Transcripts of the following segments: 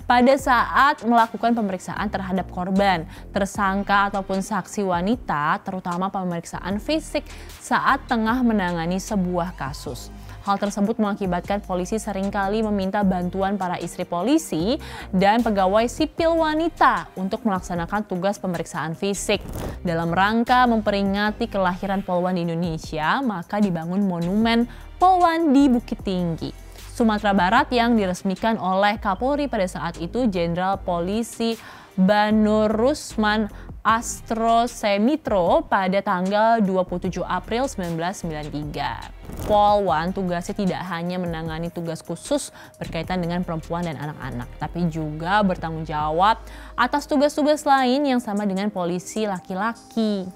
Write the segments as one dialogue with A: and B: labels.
A: pada saat melakukan pemeriksaan terhadap korban, tersangka ataupun saksi wanita, terutama pemeriksaan fisik saat tengah menangani sebuah kasus. Hal tersebut mengakibatkan polisi seringkali meminta bantuan para istri polisi dan pegawai sipil wanita untuk melaksanakan tugas pemeriksaan fisik. Dalam rangka memperingati kelahiran Polwan di Indonesia, maka dibangun monumen Polwan di Bukit Tinggi, Sumatera Barat yang diresmikan oleh Kapolri pada saat itu Jenderal Polisi Banur Rusman Astrosemitro pada tanggal 27 April 1993. Polwan tugasnya tidak hanya menangani tugas khusus berkaitan dengan perempuan dan anak-anak, tapi juga bertanggung jawab atas tugas-tugas lain yang sama dengan polisi laki-laki.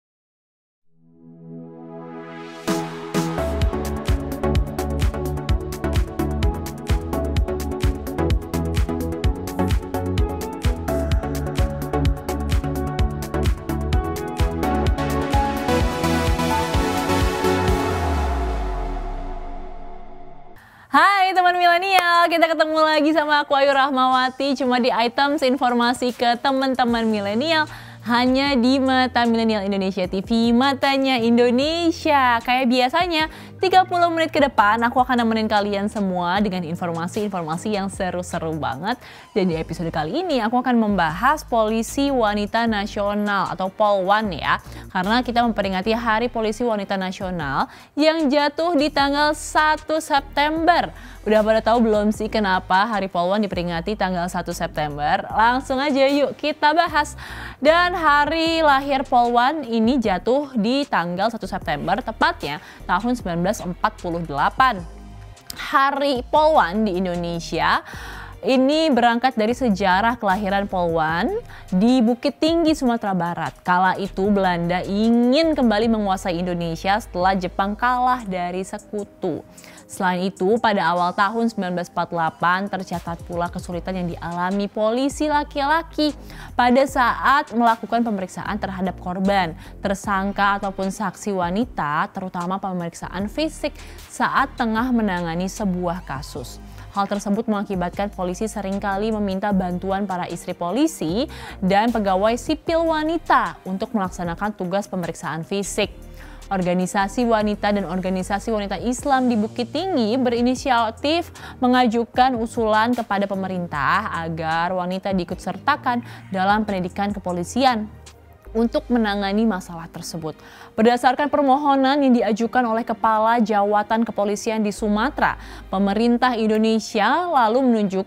A: Hai teman milenial, kita ketemu lagi sama aku Ayu Rahmawati cuma di Items Informasi ke teman-teman milenial hanya di Mata Milenial Indonesia TV, matanya Indonesia. Kayak biasanya 30 menit ke depan aku akan nemenin kalian semua dengan informasi-informasi yang seru-seru banget. Dan di episode kali ini aku akan membahas Polisi Wanita Nasional atau Polwan ya. Karena kita memperingati Hari Polisi Wanita Nasional yang jatuh di tanggal 1 September. Udah pada tahu belum sih kenapa Hari Polwan diperingati tanggal 1 September? Langsung aja yuk kita bahas. Dan hari lahir Polwan ini jatuh di tanggal 1 September, tepatnya tahun 1948. Hari Polwan di Indonesia ini berangkat dari sejarah kelahiran Polwan di Bukit Tinggi, Sumatera Barat. Kala itu Belanda ingin kembali menguasai Indonesia setelah Jepang kalah dari sekutu. Selain itu, pada awal tahun 1948 tercatat pula kesulitan yang dialami polisi laki-laki pada saat melakukan pemeriksaan terhadap korban, tersangka ataupun saksi wanita, terutama pemeriksaan fisik saat tengah menangani sebuah kasus. Hal tersebut mengakibatkan polisi seringkali meminta bantuan para istri polisi dan pegawai sipil wanita untuk melaksanakan tugas pemeriksaan fisik. Organisasi wanita dan organisasi wanita Islam di Bukit Tinggi berinisiatif mengajukan usulan kepada pemerintah agar wanita diikutsertakan dalam pendidikan kepolisian untuk menangani masalah tersebut. Berdasarkan permohonan yang diajukan oleh Kepala Jawatan Kepolisian di Sumatera, pemerintah Indonesia lalu menunjuk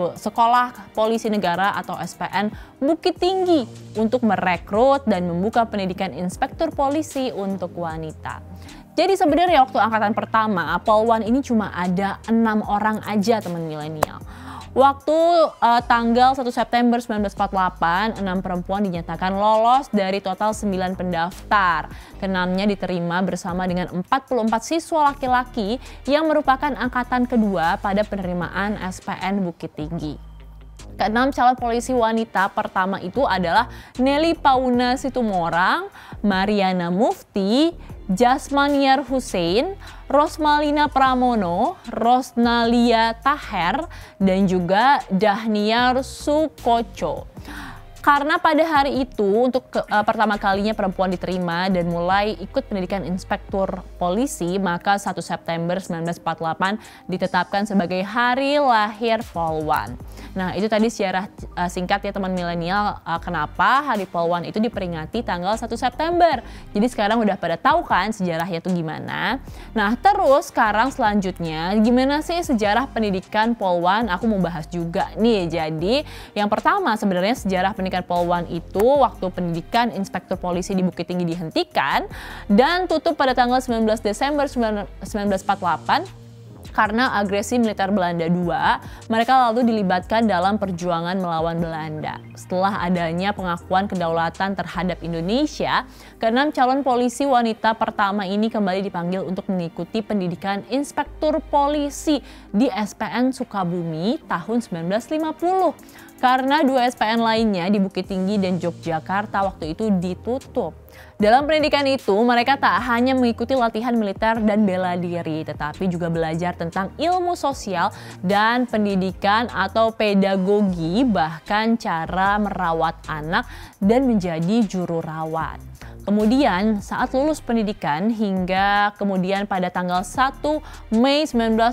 A: Sekolah Polisi Negara atau SPN Bukit Tinggi untuk merekrut dan membuka pendidikan inspektur polisi untuk wanita. Jadi sebenarnya waktu angkatan pertama, Polwan ini cuma ada 6 orang aja teman milenial. Waktu tanggal 1 September 1948, 6 perempuan dinyatakan lolos dari total 9 pendaftar. Ke-6-nya diterima bersama dengan 44 siswa laki-laki yang merupakan angkatan kedua pada penerimaan SPN Bukit Tinggi. Ke-6 calon polisi wanita pertama itu adalah Nelly Pauna Situmorang, Mariana Mufti, Jasmaniar Hussein, Rosmalina Pramono, Rosnalia Taher, dan juga Dahniar Sukoco. Karena pada hari itu untuk pertama kalinya perempuan diterima dan mulai ikut pendidikan inspektur polisi, maka 1 September 1948 ditetapkan sebagai hari lahir Polwan. Nah itu tadi sejarah singkat ya teman milenial, kenapa Hari Polwan itu diperingati tanggal 1 September. Jadi sekarang udah pada tahu kan sejarahnya itu gimana. Nah terus sekarang selanjutnya gimana sih sejarah pendidikan Polwan, aku mau bahas juga nih. Jadi yang pertama sebenarnya sejarah pendidikan Polwan itu waktu pendidikan inspektur polisi di Bukit Tinggi dihentikan dan tutup pada tanggal 19 Desember 1948 karena agresi militer Belanda II, mereka lalu dilibatkan dalam perjuangan melawan Belanda. Setelah adanya pengakuan kedaulatan terhadap Indonesia, ke-6 calon polisi wanita pertama ini kembali dipanggil untuk mengikuti pendidikan inspektur polisi di SPN Sukabumi tahun 1950. Karena 2 SPN lainnya di Bukit Tinggi dan Yogyakarta waktu itu ditutup. Dalam pendidikan itu, mereka tak hanya mengikuti latihan militer dan bela diri, tetapi juga belajar tentang ilmu sosial dan pendidikan atau pedagogi, bahkan cara merawat anak dan menjadi juru rawat. Kemudian saat lulus pendidikan hingga kemudian pada tanggal 1 Mei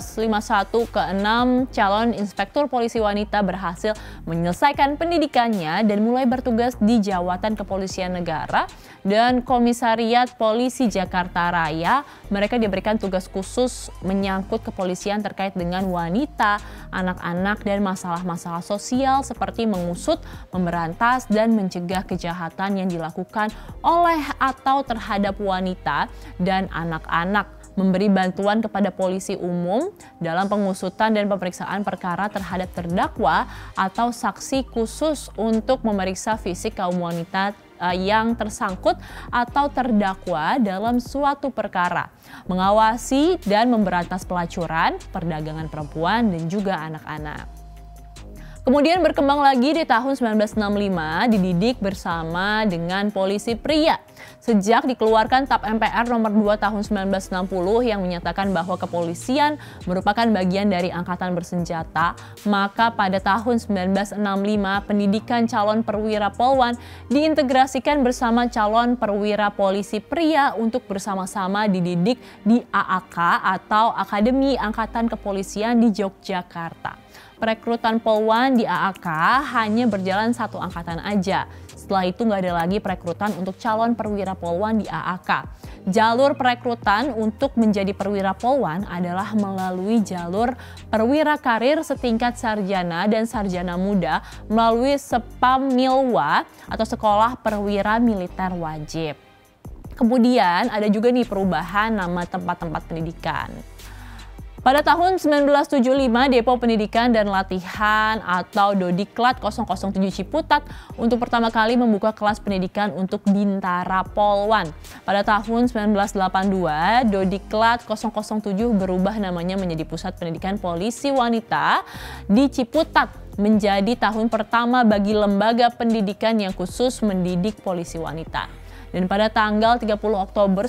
A: 1951 ke-6 calon inspektur polisi wanita berhasil menyelesaikan pendidikannya dan mulai bertugas di Jawatan Kepolisian Negara dan Komisariat Polisi Jakarta Raya. Mereka diberikan tugas khusus menyangkut kepolisian terkait dengan wanita, anak-anak dan masalah-masalah sosial seperti mengusut, memberantas dan mencegah kejahatan yang dilakukan oleh atau terhadap wanita dan anak-anak, memberi bantuan kepada polisi umum dalam pengusutan dan pemeriksaan perkara terhadap terdakwa atau saksi khusus untuk memeriksa fisik kaum wanita yang tersangkut atau terdakwa dalam suatu perkara, mengawasi dan memberantas pelacuran, perdagangan perempuan dan juga anak-anak. Kemudian berkembang lagi di tahun 1965, dididik bersama dengan polisi pria. Sejak dikeluarkan TAP MPR nomor 2 tahun 1960 yang menyatakan bahwa kepolisian merupakan bagian dari angkatan bersenjata, maka pada tahun 1965 pendidikan calon perwira polwan diintegrasikan bersama calon perwira polisi pria untuk bersama-sama dididik di AAK atau Akademi Angkatan Kepolisian di Yogyakarta. Perekrutan polwan di AAK hanya berjalan 1 angkatan aja. Setelah itu nggak ada lagi perekrutan untuk calon perwira polwan di AAK. Jalur perekrutan untuk menjadi perwira polwan adalah melalui jalur perwira karir setingkat sarjana dan sarjana muda melalui Sepamilwa atau Sekolah Perwira Militer Wajib. Kemudian ada juga nih perubahan nama tempat-tempat pendidikan. Pada tahun 1975, Depo Pendidikan dan Latihan atau Dodiklat 007 Ciputat untuk pertama kali membuka kelas pendidikan untuk Bintara Polwan. Pada tahun 1982, Dodiklat 007 berubah namanya menjadi Pusat Pendidikan Polisi Wanita di Ciputat, menjadi tahun pertama bagi lembaga pendidikan yang khusus mendidik polisi wanita. Dan pada tanggal 30 Oktober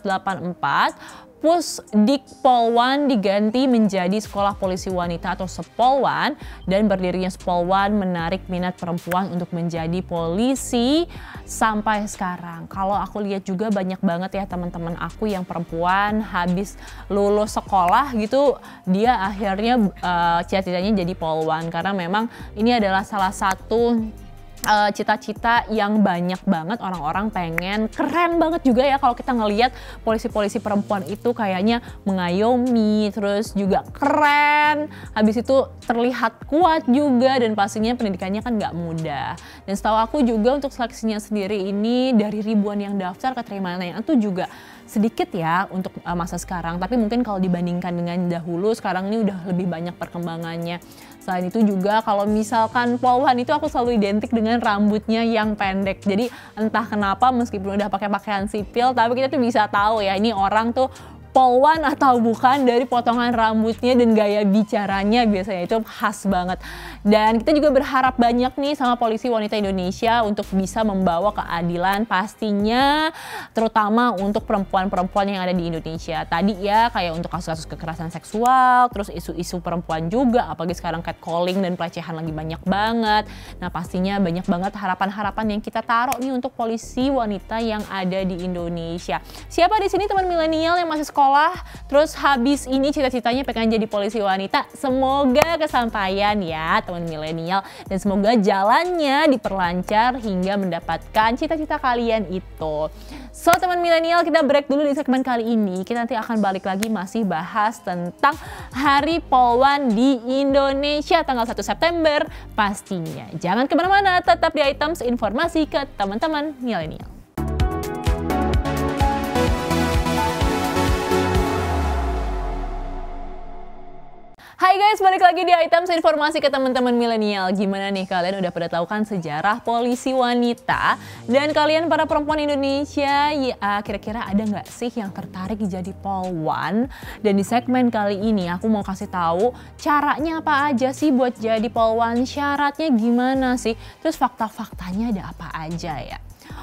A: 1984, Pusdik Polwan diganti menjadi Sekolah Polisi Wanita atau Sepolwan, dan berdirinya Sepolwan menarik minat perempuan untuk menjadi polisi sampai sekarang. Kalau aku lihat juga banyak banget ya teman-teman aku yang perempuan habis lulus sekolah gitu, dia akhirnya cita-citanya jadi polwan karena memang ini adalah salah satu cita-cita yang banyak banget orang-orang pengen. Keren banget juga ya kalau kita ngelihat polisi-polisi perempuan itu kayaknya mengayomi, terus juga keren, habis itu terlihat kuat juga, dan pastinya pendidikannya kan nggak mudah. Dan setahu aku juga untuk seleksinya sendiri ini dari ribuan yang daftar, keterimaannya itu juga sedikit ya untuk masa sekarang, tapi mungkin kalau dibandingkan dengan dahulu, sekarang ini udah lebih banyak perkembangannya. Selain itu juga kalau misalkan polwan itu aku selalu identik dengan rambutnya yang pendek. Jadi entah kenapa meskipun udah pakai pakaian sipil, tapi kita tuh bisa tahu ya ini orang tuh polwan atau bukan dari potongan rambutnya dan gaya bicaranya, biasanya itu khas banget. Dan kita juga berharap banyak nih sama polisi wanita Indonesia untuk bisa membawa keadilan pastinya, terutama untuk perempuan-perempuan yang ada di Indonesia. Tadi ya kayak untuk kasus-kasus kekerasan seksual, terus isu-isu perempuan juga, apalagi sekarang catcalling dan pelecehan lagi banyak banget. Nah pastinya banyak banget harapan-harapan yang kita taruh nih untuk polisi wanita yang ada di Indonesia. Siapa di sini teman milenial yang masih sekolah, terus habis ini cita-citanya pengen jadi polisi wanita? Semoga kesampaian ya teman milenial, dan semoga jalannya diperlancar hingga mendapatkan cita-cita kalian itu. So teman milenial, kita break dulu di segmen kali ini. Kita nanti akan balik lagi masih bahas tentang Hari Polwan di Indonesia tanggal 1 September pastinya. Jangan kemana-mana, tetap di Items Informasi ke teman-teman milenial. Hai guys, balik lagi di Items Informasi ke teman-teman milenial. Gimana nih, kalian udah pada tahu kan sejarah polisi wanita? Dan kalian para perempuan Indonesia, ya kira-kira ada nggak sih yang tertarik jadi polwan? Dan di segmen kali ini aku mau kasih tahu caranya apa aja sih buat jadi polwan, syaratnya gimana sih, terus fakta-faktanya ada apa aja ya.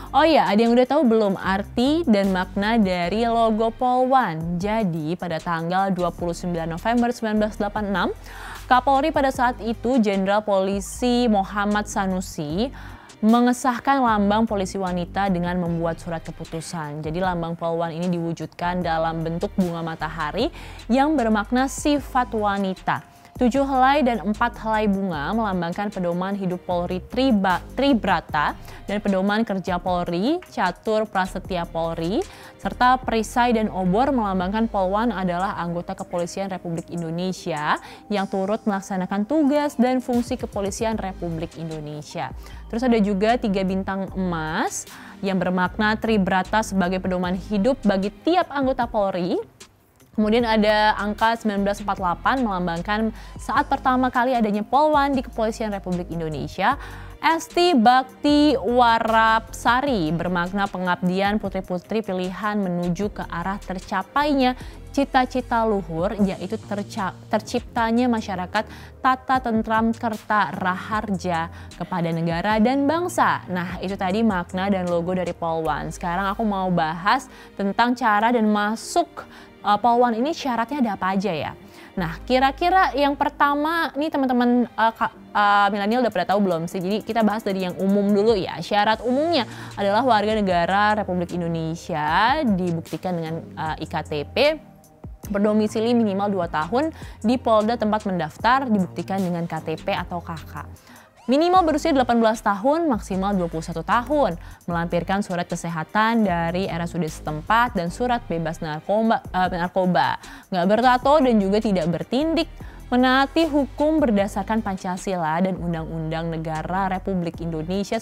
A: Oh iya, ada yang udah tahu belum arti dan makna dari logo Polwan? Jadi pada tanggal 29 November 1986, Kapolri pada saat itu Jenderal Polisi Muhammad Sanusi mengesahkan lambang polisi wanita dengan membuat surat keputusan. Jadi lambang Polwan ini diwujudkan dalam bentuk bunga matahari yang bermakna sifat wanita. 7 helai dan 4 helai bunga melambangkan pedoman hidup Polri Tribrata dan pedoman kerja Polri, catur prasetya Polri, serta perisai dan obor melambangkan Polwan adalah anggota Kepolisian Republik Indonesia yang turut melaksanakan tugas dan fungsi Kepolisian Republik Indonesia. Terus ada juga 3 bintang emas yang bermakna Tribrata sebagai pedoman hidup bagi tiap anggota Polri. Kemudian ada angka 1948 melambangkan saat pertama kali adanya Polwan di Kepolisian Republik Indonesia. Esti Bakti Warapsari bermakna pengabdian putri-putri pilihan menuju ke arah tercapainya cita-cita luhur, yaitu terciptanya masyarakat tata tentram kerta raharja kepada negara dan bangsa. Nah, itu tadi makna dan logo dari Polwan. Sekarang aku mau bahas tentang cara dan masuk Polwan ini syaratnya ada apa aja ya? Nah, kira-kira yang pertama nih teman-teman milenial udah pada tahu belum sih? Jadi kita bahas dari yang umum dulu ya. Syarat umumnya adalah warga negara Republik Indonesia dibuktikan dengan IKTP, berdomisili minimal 2 tahun di Polda tempat mendaftar, dibuktikan dengan KTP atau KK. Minimal berusia 18 tahun, maksimal 21 tahun, melampirkan surat kesehatan dari RSUD setempat dan surat bebas narkoba, nggak bertato dan juga tidak bertindik, menaati hukum berdasarkan Pancasila dan Undang-Undang Negara Republik Indonesia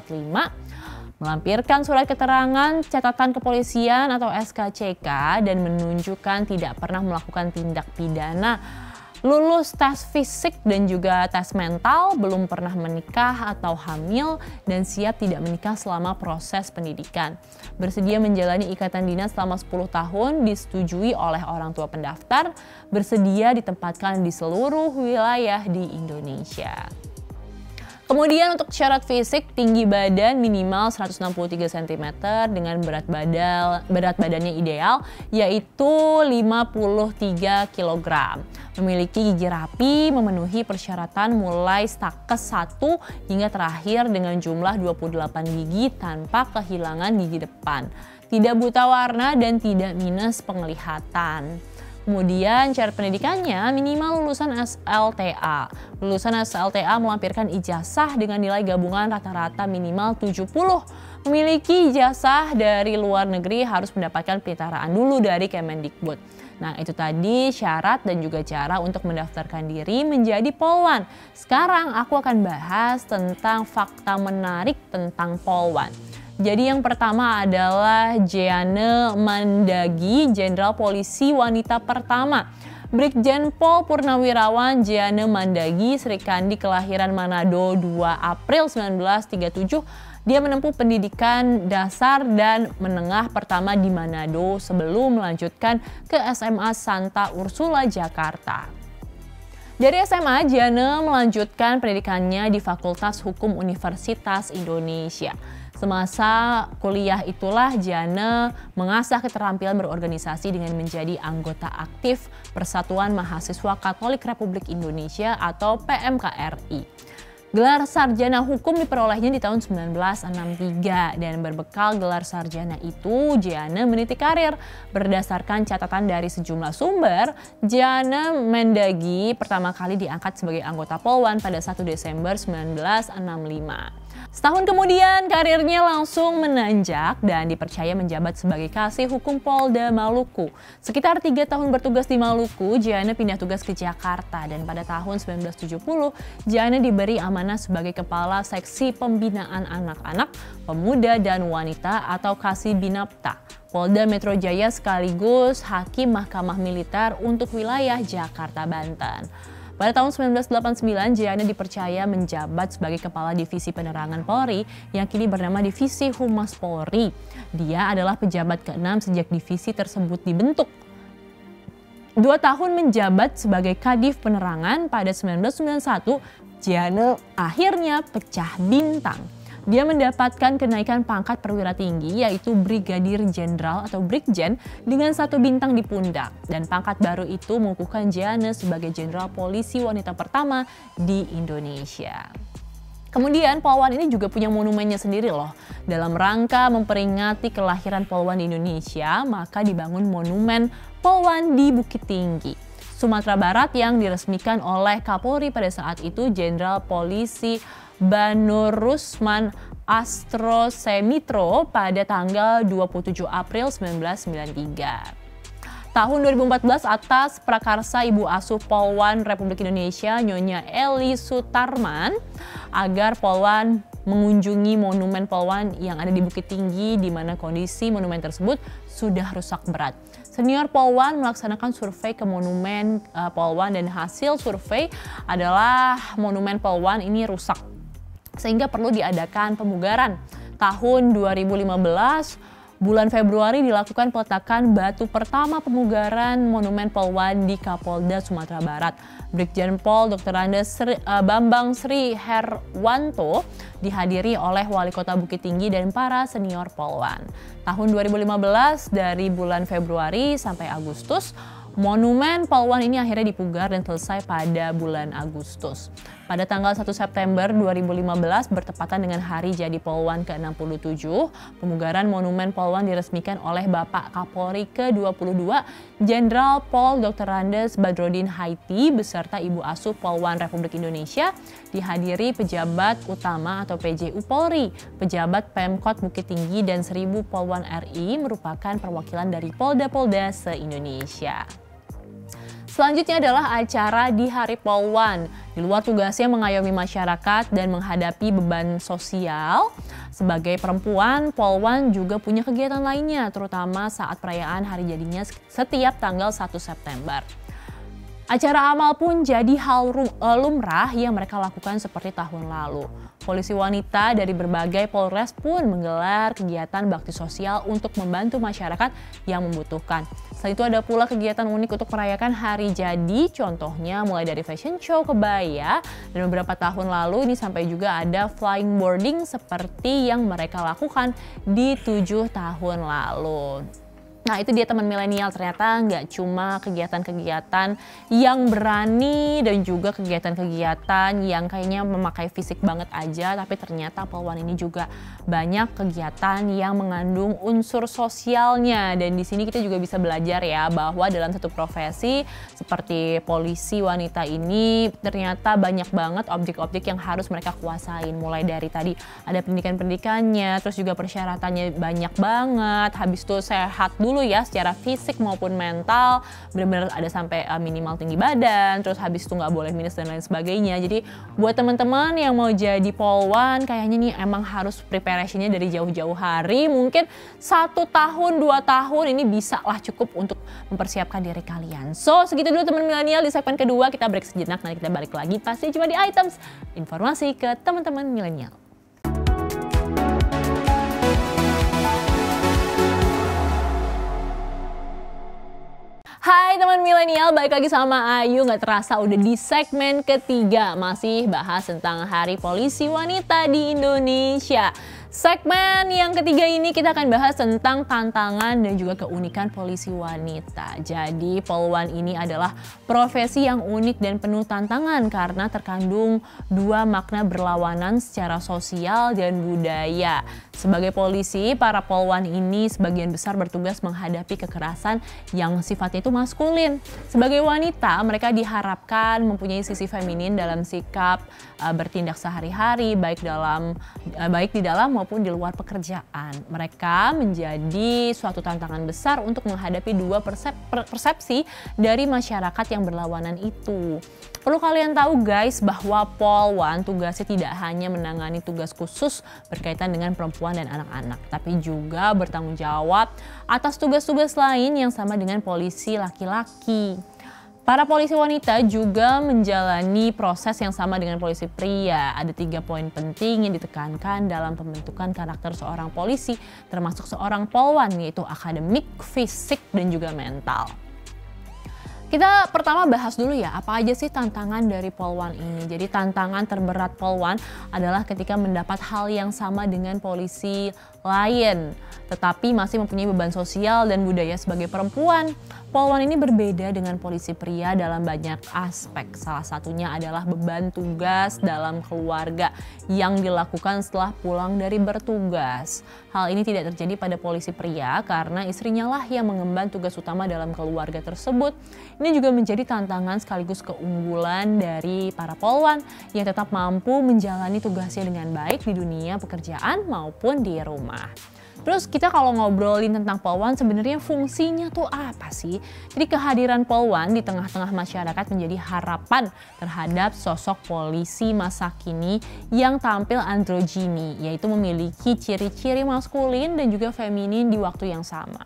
A: 1945, melampirkan surat keterangan catatan kepolisian atau SKCK dan menunjukkan tidak pernah melakukan tindak pidana, lulus tes fisik dan juga tes mental, belum pernah menikah atau hamil, dan siap tidak menikah selama proses pendidikan. Bersedia menjalani ikatan dinas selama 10 tahun, disetujui oleh orang tua pendaftar, bersedia ditempatkan di seluruh wilayah di Indonesia. Kemudian untuk syarat fisik, tinggi badan minimal 163 cm dengan berat badannya ideal yaitu 53 kg. Memiliki gigi rapi, memenuhi persyaratan mulai stakes 1 hingga terakhir dengan jumlah 28 gigi tanpa kehilangan gigi depan. Tidak buta warna dan tidak minus penglihatan. Kemudian syarat pendidikannya minimal lulusan SLTA. Lulusan SLTA melampirkan ijazah dengan nilai gabungan rata-rata minimal 70. Memiliki ijazah dari luar negeri harus mendapatkan penyetaraan dulu dari Kemendikbud. Nah, itu tadi syarat dan juga cara untuk mendaftarkan diri menjadi Polwan. Sekarang aku akan bahas tentang fakta menarik tentang Polwan. Jadi yang pertama adalah Jeanne Mandagi, Jenderal Polisi wanita pertama. Brigjen Pol Purnawirawan Jeanne Mandagi Srikandi kelahiran Manado 2 April 1937. Dia menempuh pendidikan dasar dan menengah pertama di Manado sebelum melanjutkan ke SMA Santa Ursula, Jakarta. Dari SMA, Jeanne melanjutkan pendidikannya di Fakultas Hukum Universitas Indonesia. Semasa kuliah itulah Jeanne mengasah keterampilan berorganisasi dengan menjadi anggota aktif Persatuan Mahasiswa Katolik Republik Indonesia atau PMKRI. Gelar sarjana hukum diperolehnya di tahun 1963 dan berbekal gelar sarjana itu Jeanne meniti karir. Berdasarkan catatan dari sejumlah sumber, Jeanne Mandagi pertama kali diangkat sebagai anggota Polwan pada 1 Desember 1965. Setahun kemudian karirnya langsung menanjak dan dipercaya menjabat sebagai Kasih Hukum Polda Maluku. Sekitar 3 tahun bertugas di Maluku, Jeanne pindah tugas ke Jakarta dan pada tahun 1970 Jeanne diberi amanah sebagai Kepala Seksi Pembinaan Anak-anak, Pemuda dan Wanita atau Kasih Binapta Polda Metro Jaya sekaligus Hakim Mahkamah Militer untuk wilayah Jakarta, Banten. Pada tahun 1989, Jeanne dipercaya menjabat sebagai Kepala Divisi Penerangan Polri yang kini bernama Divisi Humas Polri. Dia adalah pejabat ke-6 sejak divisi tersebut dibentuk. 2 tahun menjabat sebagai Kadif Penerangan pada 1991, Jeanne akhirnya pecah bintang. Dia mendapatkan kenaikan pangkat perwira tinggi yaitu Brigadir Jenderal atau Brigjen dengan 1 bintang di pundak. Dan pangkat baru itu mengukuhkan Jeanne sebagai Jenderal Polisi wanita pertama di Indonesia. Kemudian Polwan ini juga punya monumennya sendiri loh. Dalam rangka memperingati kelahiran Polwan di Indonesia, maka dibangun monumen Polwan di Bukit Tinggi, Sumatera Barat yang diresmikan oleh Kapolri pada saat itu Jenderal Polisi Banur Rusman Astrosemitro pada tanggal 27 April 1993. Tahun 2014 atas prakarsa Ibu Asuh Polwan Republik Indonesia Nyonya Eli Sutarman agar Polwan mengunjungi monumen Polwan yang ada di Bukit Tinggi di mana kondisi monumen tersebut sudah rusak berat. Senior Polwan melaksanakan survei ke monumen Polwan dan hasil survei adalah monumen Polwan ini rusak sehingga perlu diadakan pemugaran. Tahun 2015 bulan Februari dilakukan peletakan batu pertama pemugaran monumen Polwan di Kapolda Sumatera Barat. Brigjen Pol Dr. Andes Bambang Sri Herwanto dihadiri oleh Wali Kota Bukit Tinggi dan para senior Polwan. Tahun 2015 dari bulan Februari sampai Agustus, monumen Polwan ini akhirnya dipugar dan selesai pada bulan Agustus. Pada tanggal 1 September 2015 bertepatan dengan Hari Jadi Polwan ke-67, pemugaran monumen Polwan diresmikan oleh Bapak Kapolri ke-22 Jenderal Pol Dr. Andes Badrodin Haiti beserta Ibu Asuh Polwan Republik Indonesia, dihadiri pejabat utama atau PJU Polri, pejabat Pemkot Bukit Tinggi dan 1000 Polwan RI merupakan perwakilan dari Polda-Polda se-Indonesia. Selanjutnya adalah acara di Hari Polwan. Di luar tugasnya mengayomi masyarakat dan menghadapi beban sosial, sebagai perempuan, Polwan juga punya kegiatan lainnya, terutama saat perayaan hari jadinya setiap tanggal 1 September. Acara amal pun jadi hal lumrah yang mereka lakukan seperti tahun lalu. Polisi wanita dari berbagai Polres pun menggelar kegiatan bakti sosial untuk membantu masyarakat yang membutuhkan. Selain itu ada pula kegiatan unik untuk merayakan hari jadi, contohnya mulai dari fashion show kebaya, dan beberapa tahun lalu ini sampai juga ada flying boarding seperti yang mereka lakukan di 7 tahun lalu. Nah itu dia teman milenial, ternyata nggak cuma kegiatan-kegiatan yang berani dan juga kegiatan-kegiatan yang kayaknya memakai fisik banget aja, tapi ternyata Polwan ini juga banyak kegiatan yang mengandung unsur sosialnya. Dan di sini kita juga bisa belajar ya bahwa dalam satu profesi seperti polisi wanita ini ternyata banyak banget objek-objek yang harus mereka kuasain. Mulai dari tadi ada pendidikan-pendidikannya, terus juga persyaratannya banyak banget, habis itu sehat dulu ya secara fisik maupun mental, benar-benar ada sampai minimal tinggi badan, terus habis itu nggak boleh minus dan lain sebagainya. Jadi buat teman-teman yang mau jadi Polwan kayaknya nih emang harus preparationnya dari jauh-jauh hari, mungkin 1 tahun 2 tahun ini bisa lah cukup untuk mempersiapkan diri kalian. So segitu dulu teman milenial di segmen kedua, kita break sejenak, nanti kita balik lagi pasti cuma di Items informasi ke teman-teman milenial. Hai teman milenial, balik lagi sama Ayu. Nggak terasa udah di segmen ketiga, masih bahas tentang Hari Polisi Wanita di Indonesia. Segmen yang ketiga ini kita akan bahas tentang tantangan dan juga keunikan polisi wanita. Jadi Polwan ini adalah profesi yang unik dan penuh tantangan karena terkandung 2 makna berlawanan secara sosial dan budaya. Sebagai polisi, para Polwan ini sebagian besar bertugas menghadapi kekerasan yang sifatnya itu maskulin. Sebagai wanita, mereka diharapkan mempunyai sisi feminin dalam sikap bertindak sehari-hari, baik di dalam maupun di luar pekerjaan. Mereka menjadi suatu tantangan besar untuk menghadapi 2 persepsi dari masyarakat yang berlawanan itu. Perlu kalian tahu guys bahwa Polwan tugasnya tidak hanya menangani tugas khusus berkaitan dengan perempuan dan anak-anak, tapi juga bertanggung jawab atas tugas-tugas lain yang sama dengan polisi laki-laki. Para polisi wanita juga menjalani proses yang sama dengan polisi pria. Ada 3 poin penting yang ditekankan dalam pembentukan karakter seorang polisi, termasuk seorang Polwan, yaitu akademik, fisik, dan juga mental. Kita pertama bahas dulu ya, apa aja sih tantangan dari Polwan ini. Jadi tantangan terberat Polwan adalah ketika mendapat hal yang sama dengan polisi lain, tetapi masih mempunyai beban sosial dan budaya sebagai perempuan. Polwan ini berbeda dengan polisi pria dalam banyak aspek. Salah satunya adalah beban tugas dalam keluarga yang dilakukan setelah pulang dari bertugas. Hal ini tidak terjadi pada polisi pria karena istrinya lah yang mengemban tugas utama dalam keluarga tersebut. Ini juga menjadi tantangan sekaligus keunggulan dari para polwan yang tetap mampu menjalani tugasnya dengan baik di dunia pekerjaan maupun di rumah. Terus kita kalau ngobrolin tentang polwan sebenarnya fungsinya tuh apa sih? Jadi kehadiran polwan di tengah-tengah masyarakat menjadi harapan terhadap sosok polisi masa kini yang tampil androgini, yaitu memiliki ciri-ciri maskulin dan juga feminin di waktu yang sama.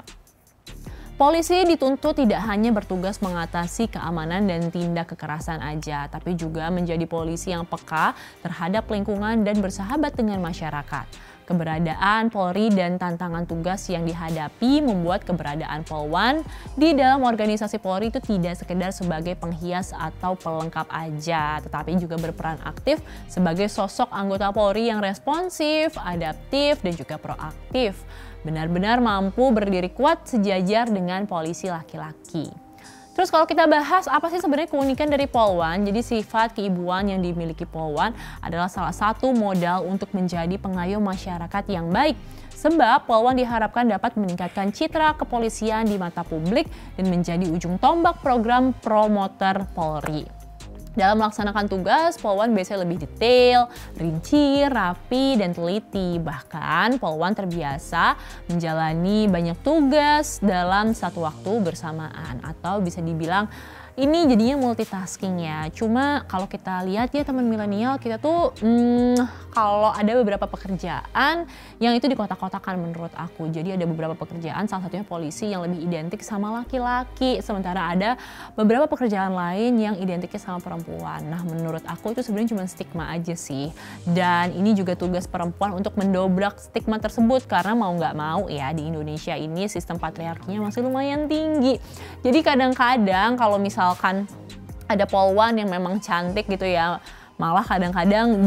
A: Polisi dituntut tidak hanya bertugas mengatasi keamanan dan tindak kekerasan aja, tapi juga menjadi polisi yang peka terhadap lingkungan dan bersahabat dengan masyarakat. Keberadaan Polri dan tantangan tugas yang dihadapi membuat keberadaan Polwan di dalam organisasi Polri itu tidak sekedar sebagai penghias atau pelengkap aja, tetapi juga berperan aktif sebagai sosok anggota Polri yang responsif, adaptif, dan juga proaktif. Benar-benar mampu berdiri kuat sejajar dengan polisi laki-laki. Terus kalau kita bahas apa sih sebenarnya keunikan dari Polwan, jadi sifat keibuan yang dimiliki Polwan adalah salah satu modal untuk menjadi pengayom masyarakat yang baik. Sebab Polwan diharapkan dapat meningkatkan citra kepolisian di mata publik dan menjadi ujung tombak program promoter Polri. Dalam melaksanakan tugas, Polwan biasanya lebih detail, rinci, rapi, dan teliti. Bahkan Polwan terbiasa menjalani banyak tugas dalam satu waktu bersamaan. Atau bisa dibilang ini jadinya multitasking ya. Cuma kalau kita lihat ya teman milenial, kita tuh kalau ada beberapa pekerjaan yang itu dikotak-kotakan menurut aku. Jadi ada beberapa pekerjaan, salah satunya polisi yang lebih identik sama laki-laki. Sementara ada beberapa pekerjaan lain yang identiknya sama perempuan. Nah menurut aku itu sebenarnya cuma stigma aja sih. Dan ini juga tugas perempuan untuk mendobrak stigma tersebut. Karena mau nggak mau ya di Indonesia ini sistem patriarkinya masih lumayan tinggi. Jadi kadang-kadang kalau misalkan ada polwan yang memang cantik gitu ya, malah kadang-kadang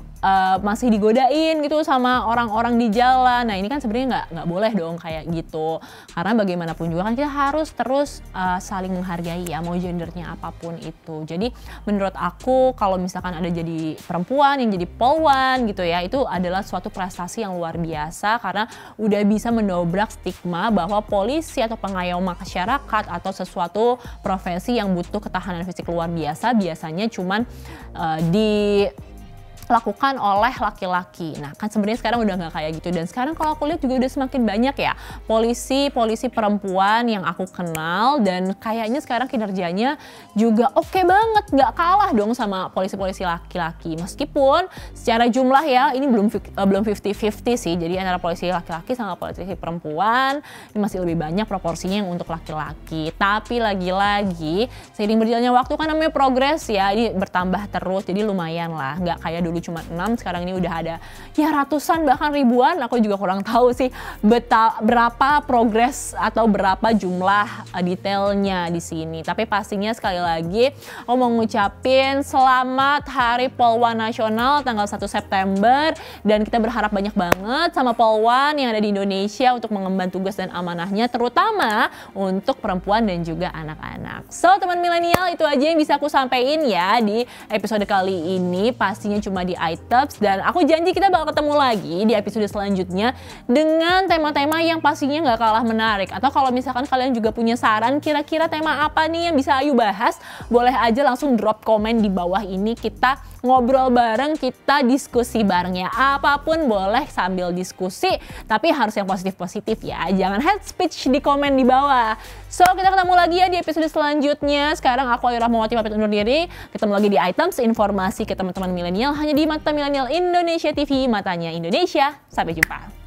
A: masih digodain gitu sama orang-orang di jalan. Nah ini kan sebenarnya nggak boleh dong kayak gitu. Karena bagaimanapun juga kan kita harus terus saling menghargai ya, mau gendernya apapun itu. Jadi menurut aku kalau misalkan ada jadi perempuan yang jadi polwan gitu ya, itu adalah suatu prestasi yang luar biasa karena udah bisa mendobrak stigma bahwa polisi atau pengayom masyarakat atau sesuatu profesi yang butuh ketahanan fisik luar biasa biasanya cuman dilakukan oleh laki-laki. Nah kan sebenarnya sekarang udah nggak kayak gitu, dan sekarang kalau aku lihat juga udah semakin banyak ya polisi perempuan yang aku kenal, dan kayaknya sekarang kinerjanya juga oke banget, nggak kalah dong sama polisi-polisi laki-laki. Meskipun secara jumlah ya ini belum 50-50 sih, jadi antara polisi laki-laki sama polisi perempuan ini masih lebih banyak proporsinya yang untuk laki-laki. Tapi lagi-lagi seiring berjalannya waktu kan namanya progres ya, ini bertambah terus, jadi lumayan lah, nggak kayak dulu cuma 6, sekarang ini udah ada ya ratusan bahkan ribuan. Aku juga kurang tahu sih berapa progres atau berapa jumlah detailnya di sini. Tapi pastinya sekali lagi aku mau ngucapin selamat Hari Polwan Nasional tanggal 1 September, dan kita berharap banyak banget sama polwan yang ada di Indonesia untuk mengemban tugas dan amanahnya, terutama untuk perempuan dan juga anak-anak. So teman milenial, itu aja yang bisa aku sampaikan ya di episode kali ini. Pastinya cuma di iTubs, dan aku janji kita bakal ketemu lagi di episode selanjutnya dengan tema-tema yang pastinya nggak kalah menarik. Atau kalau misalkan kalian juga punya saran kira-kira tema apa nih yang bisa Ayu bahas, boleh aja langsung drop komen di bawah ini, kita ngobrol bareng, kita diskusi bareng ya. Apapun boleh sambil diskusi, tapi harus yang positif-positif ya, jangan hate speech di komen di bawah. So kita ketemu lagi ya di episode selanjutnya. Sekarang aku Ayu Rahmawati pamit undur diri. Ketemu lagi di iTubs, informasi ke teman-teman milenial hanya di Mata Milenial Indonesia TV, matanya Indonesia. Sampai jumpa.